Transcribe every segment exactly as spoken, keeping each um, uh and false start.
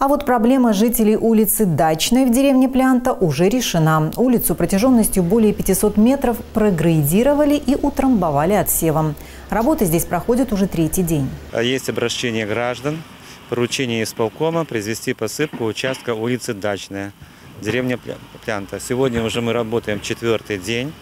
А вот проблема жителей улицы Дачной в деревне Плянта уже решена. Улицу протяженностью более пятисот метров прогрейдировали и утрамбовали отсевом. Работы здесь проходят уже третий день. Есть обращение граждан, поручение исполкома произвести посыпку участка улицы Дачная, деревня Плянта. Сегодня уже мы работаем четвертый день.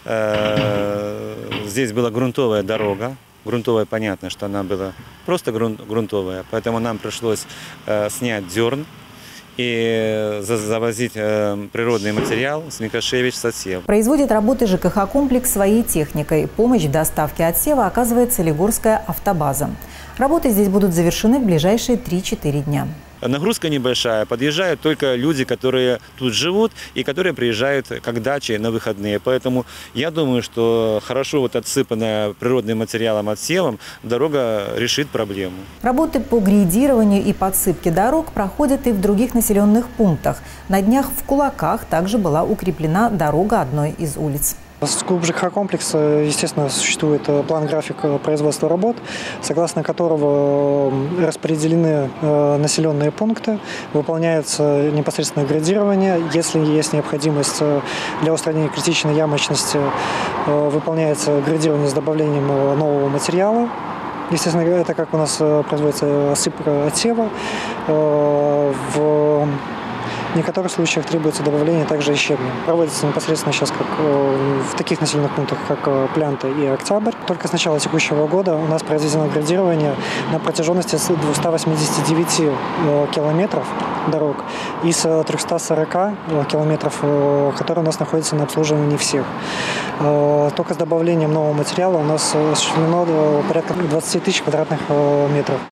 Здесь была грунтовая дорога. Грунтовая, понятно, что она была просто грунтовая, поэтому нам пришлось э, снять дерн и завозить э, природный материал с Микошевич с отсева. Производит работы ЖКХ-комплекс своей техникой. Помощь в доставке отсева оказывает Солигорская автобаза. Работы здесь будут завершены в ближайшие три-четыре дня. Нагрузка небольшая, подъезжают только люди, которые тут живут и которые приезжают как дачи на выходные. Поэтому я думаю, что хорошо вот отсыпанная природным материалом отсевом дорога решит проблему. Работы по грейдированию и подсыпке дорог проходят и в других населенных пунктах. На днях в Кулаках также была укреплена дорога одной из улиц. С клуб ЖКХ-комплекса, естественно, существует план-график производства работ, согласно которого распределены населенные пункты, выполняется непосредственно градирование. Если есть необходимость для устранения критичной ямочности, выполняется градирование с добавлением нового материала. Естественно, это как у нас производится осыпка отсева. В В некоторых случаях требуется добавление также и щебня. Проводится непосредственно сейчас как в таких населенных пунктах, как Плянта и Октябрь. Только с начала текущего года у нас произведено градирование на протяженности двухсот восьмидесяти девяти километров дорог из трёхсот сорока километров, которые у нас находятся на обслуживании всех. Только с добавлением нового материала у нас осуществлено порядка двадцати тысяч квадратных метров.